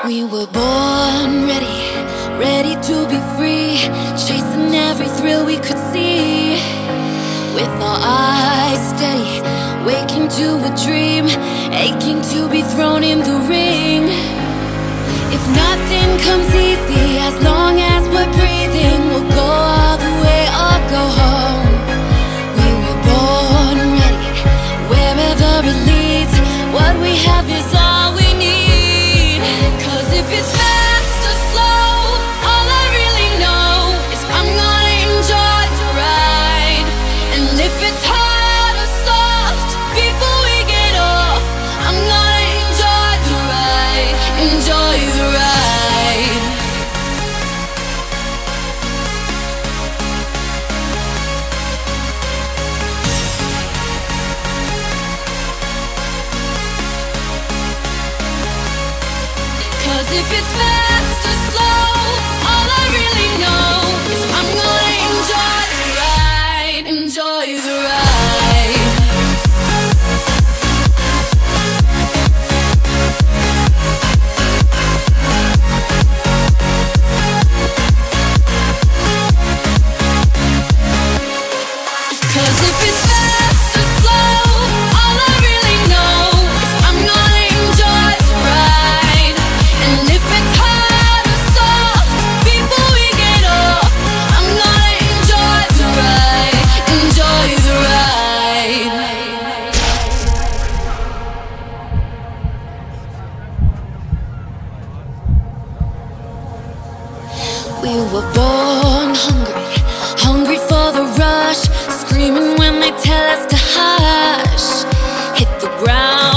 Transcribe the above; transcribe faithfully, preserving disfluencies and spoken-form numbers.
We were born ready, ready to be free, chasing every thrill we could see. With our eyes steady, waking to a dream, aching to be thrown in the ring. If nothing comes easy, as long as we're breathing, we'll go all the way or go home. We were born ready, wherever it leads, what we have is all we need. Cause if it's fast or slow, all I really know is I'm gonna enjoy the ride. And if it's hard or soft, before we get off, I'm gonna enjoy the ride, enjoy the ride. Cause if it's fast or slow, all I really know is I'm gonna enjoy the ride, enjoy the ride. Cause if it's fast or slow, all I really know is I'm gonna enjoy the ride. And if it's hard or soft, before we get off, I'm gonna enjoy the ride, enjoy the ride. We were born hungry, hungry for the rush, screaming when they tell us to hush. Hit the ground